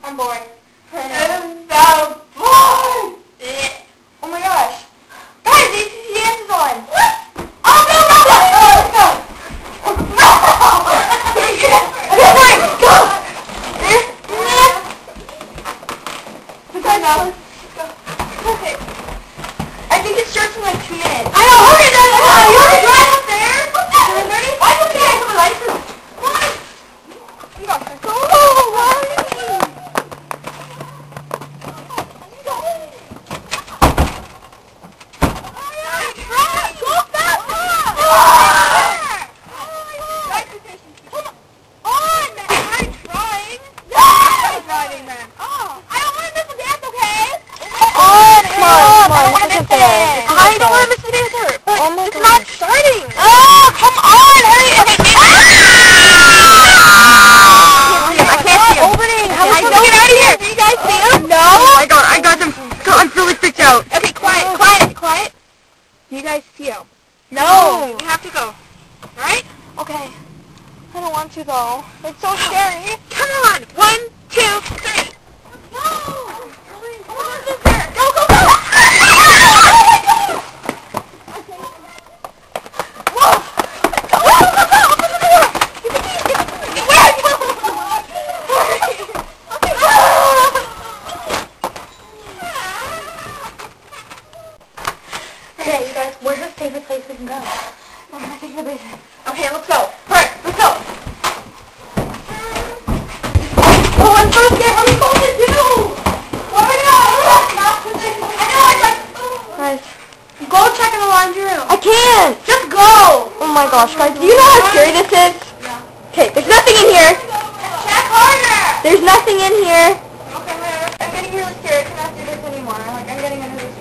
I'm bored. I'm so bored! Oh my gosh. Guys, the dance is on. What? Oh, no, no, no! Oh, no! No! Okay, go! Okay, now. Okay. I think it starts in like 2 minutes. I know, hurry, no, no, no, you already drive up there? What's that? 7:30? Why don't you guys have a license? Why? You got this. Go, why? I don't want to miss the dancer, but Oh my it's gosh. not starting. Oh, come on, hurry! I can't see him. Opening. How I am I don't supposed to get out of here? Do you guys see him? No. Oh my god, I got them. I'm really freaked out. Okay, quiet, quiet, quiet. Do you guys see him? No. We have to go. Alright? Okay. I don't want to though. It's so scary. Come on. 1, 2, 3. No. Go, go, go. Okay, you guys, where's the safest place we can go? I think the basement. Okay, let's go. Alright, let's go. Oh, I'm so scared. What are we supposed to do? What are we doing? I know, I like... Guys, Go check in the laundry room. I can't. Just go. Oh my gosh, guys, do you know how scary this is? Okay, there's nothing in here. Check harder. There's nothing in here. Okay, I'm getting really scared. I cannot do this anymore. Like, I'm getting really